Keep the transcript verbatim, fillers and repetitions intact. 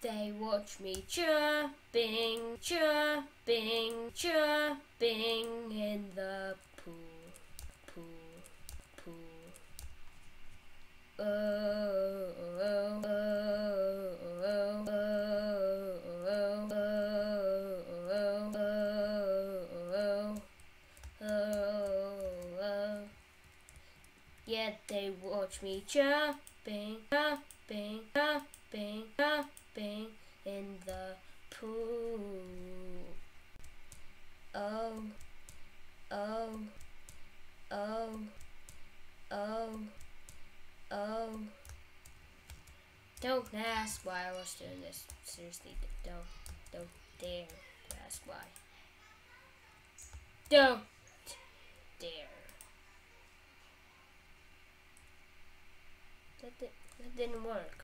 they watch me chirping, chirping, chirping in the pool, pool, pool. Oh, oh, oh, oh, oh, oh, oh, oh, oh. Yet they watch me chirping, chirping, chirping, chirping in the pool. Oh, oh, oh, oh, oh. Don't ask why I was doing this. Seriously, don't, don't dare to ask why. Don't dare. That, did, that didn't work.